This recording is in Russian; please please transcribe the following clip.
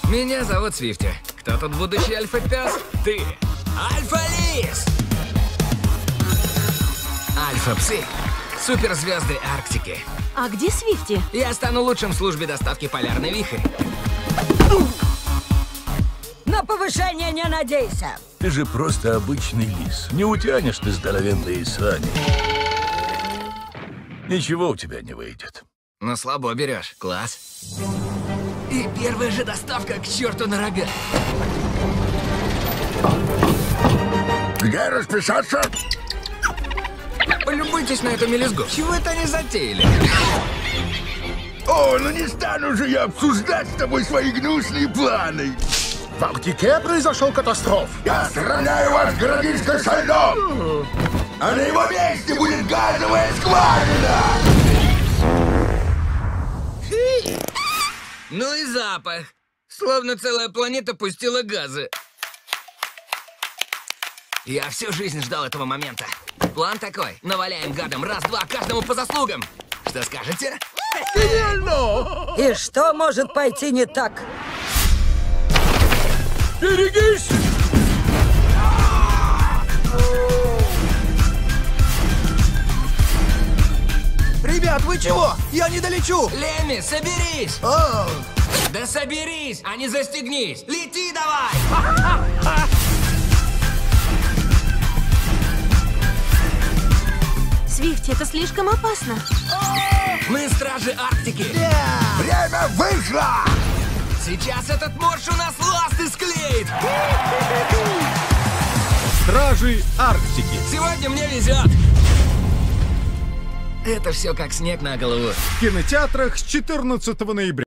Меня зовут Свифти. Кто тут будущий альфа-пес? Ты. Альфа-лис! Альфа-псы. Суперзвезды Арктики. А где Свифти? Я стану лучшим в службе доставки полярный вихрь. На повышение не надейся. Ты же просто обычный лис. Не утянешь ты здоровенные сани. Ничего у тебя не выйдет. Но слабо берешь. Класс. И первая же доставка к черту на рога. Где расписаться? Полюбуйтесь на эту мелюзгу. Чего это они затеяли? О, ну не стану же я обсуждать с тобой свои гнусные планы. В Арктике произошел катастроф. Я сравняю вас с городишко со льдом. А на его месте будет газовая скважина. Ну и запах. Словно целая планета пустила газы. Я всю жизнь ждал этого момента. План такой. Наваляем гадам раз-два, каждому по заслугам. Что скажете? И что может пойти не так? Берегись! Ребят, вы чего? Я не долечу. Лемми, соберись! О, Да соберись, а не застегнись! Лети давай! Свифти, это слишком опасно. Мы стражи Арктики! Время вышло! Сейчас этот морж у нас ласты склеит! Стражи Арктики. Сегодня мне везет! Это все как снег на голову. В кинотеатрах с 14 ноября.